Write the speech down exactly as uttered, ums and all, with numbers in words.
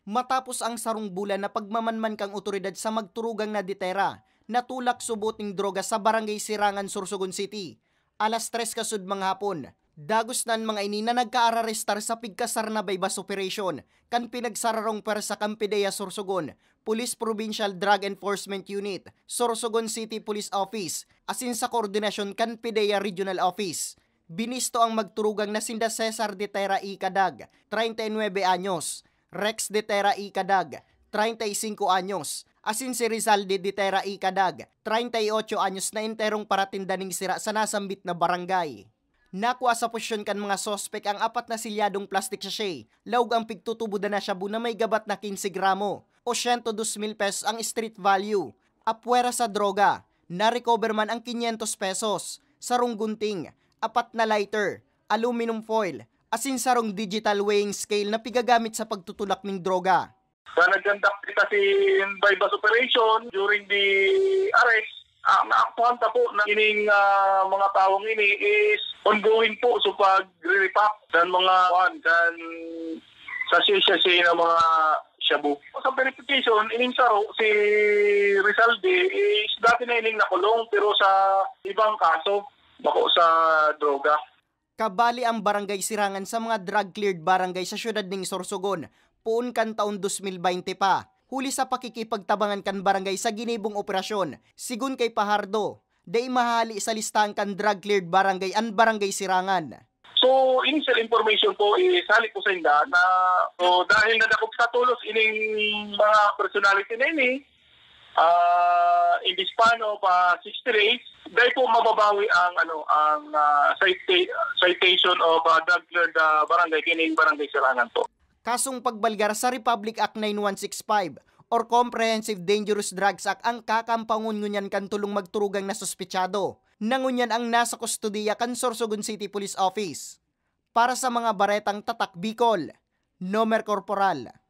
Matapos ang sarong bulan na pagmamanman kang otoridad sa magturugang na ditera, natulak subuting droga sa Barangay Sirangan, Sorsogon City. Alas tres kasud mga hapon, dagos nan mga ini na nagkaararestar sa pigkasar na bypass operation kan pinagsararong persa Campideya, Sorsogon, Police Provincial Drug Enforcement Unit, Sorsogon City Police Office, asin sa koordinasyon Campideya Regional Office. Binisto ang magturugang na sinda Cesar de Tera y Cadag, thirty-nine anyos, Rex de Tera y Cadag, thirty-five anyos, asin si Rizalde de Tera y Cadag, thirty-eight anyos na enterong paratinda ning sira sa nasambit na barangay. Nakuha sa posisyon kan mga sospek ang apat na silyadong plastic sachet, laug ang pigtutubo na shabu na may gabat na fifteen gramo o one hundred two mil pesos ang street value. Apwera sa droga, na-recover man ang five hundred pesos, sarong gunting, apat na lighter, aluminum foil, asin sarong digital weighing scale na pigagamit sa pagtutulak ng droga. Sa nag-conduct kasi bypass operation during the arrest, uh, naaktuhan ta po na ining uh, mga tawong ini is ongoing po so pag-repack dan mga one dan sa sisya ng mga shabu. Sa verification, ining saro si Rizalde is dati na ining nakulong pero sa ibang kaso bako sa droga. Kabali ang Barangay Sirangan sa mga drug-cleared barangay sa syudad ning Sorsogon, puon kan taon twenty twenty pa. Huli sa pakikipagtabangan kan barangay sa ginibong operasyon, sigun kay Pahardo, day mahali sa listahan kan drug-cleared barangay ang Barangay Sirangan. So, initial information po is halik po sa inda na so, dahil nadakop sa tulos ining mga personality na ini, uh, in this span of uh, sixty days, dahil po mababawi ang ano ang uh, cita- citation of uh, drug-cleared uh, barangay kining Barangay Sirangan po. Kasong pagbalgar sa Republic Act ninety-one sixty-five or Comprehensive Dangerous Drugs Act ang kakampangungunyan kan tulong magturugang na suspetsado. Nangunyan ang nasa kustodiya kan Sorsogon City Police Office. Para sa mga baretang tatak Bicol, Nomer Corporal.